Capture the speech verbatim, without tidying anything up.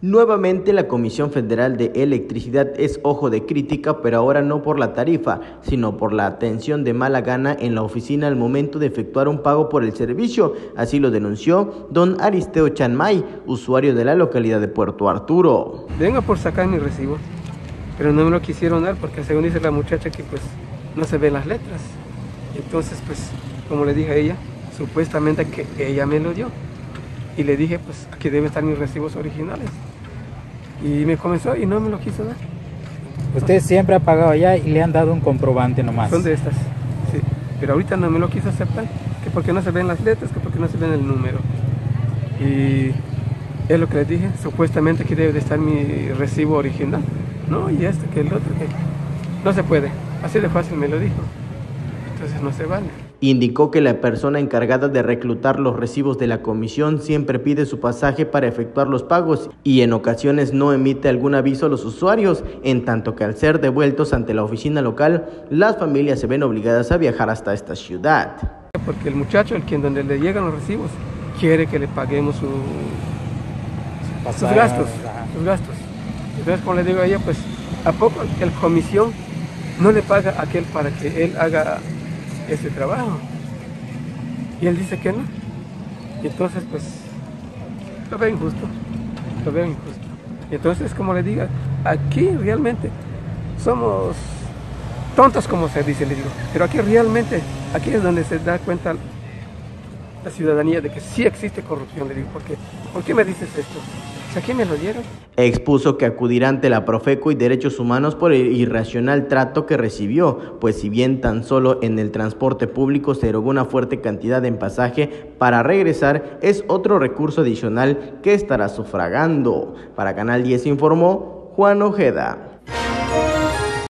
Nuevamente, la Comisión Federal de Electricidad es ojo de crítica, pero ahora no por la tarifa, sino por la atención de mala gana en la oficina al momento de efectuar un pago por el servicio. Así lo denunció don Aristeo Chanmay, usuario de la localidad de Puerto Arturo. Vengo por sacar mi recibo, pero no me lo quisieron dar porque según dice la muchacha que pues no se ven las letras. Entonces pues, como le dije a ella, supuestamente que ella me lo dio. Y le dije pues aquí deben estar mis recibos originales. Y me comenzó y no me lo quiso dar. Usted siempre ha pagado allá y le han dado un comprobante nomás. Son de estas, sí. Pero ahorita no me lo quiso aceptar. Que porque no se ven las letras, que porque no se ven el número. Y es lo que les dije, supuestamente aquí debe de estar mi recibo original. No, y este, que el otro, que no se puede. Así de fácil me lo dijo. Entonces no se vale. Indicó que la persona encargada de reclutar los recibos de la comisión siempre pide su pasaje para efectuar los pagos y en ocasiones no emite algún aviso a los usuarios, en tanto que al ser devueltos ante la oficina local, las familias se ven obligadas a viajar hasta esta ciudad. Porque el muchacho, el quien donde le llegan los recibos, quiere que le paguemos su, su sus gastos, sus gastos. Entonces, como le digo a ella, pues, ¿a poco el comisión no le paga a aquel para que él haga ese trabajo? Y él dice que no. Y entonces pues lo veo injusto, lo veo injusto. Y entonces, como le diga, aquí realmente somos tontos, como se dice, le digo, pero aquí realmente, aquí es donde se da cuenta la ciudadanía de que sí existe corrupción. Le digo, ¿por qué? ¿Por qué me dices esto? ¿A quién me lo dieron? Expuso que acudirá ante la Profeco y Derechos Humanos por el irracional trato que recibió, pues si bien tan solo en el transporte público se erogó una fuerte cantidad en pasaje para regresar, es otro recurso adicional que estará sufragando. Para Canal diez informó Juan Ojeda.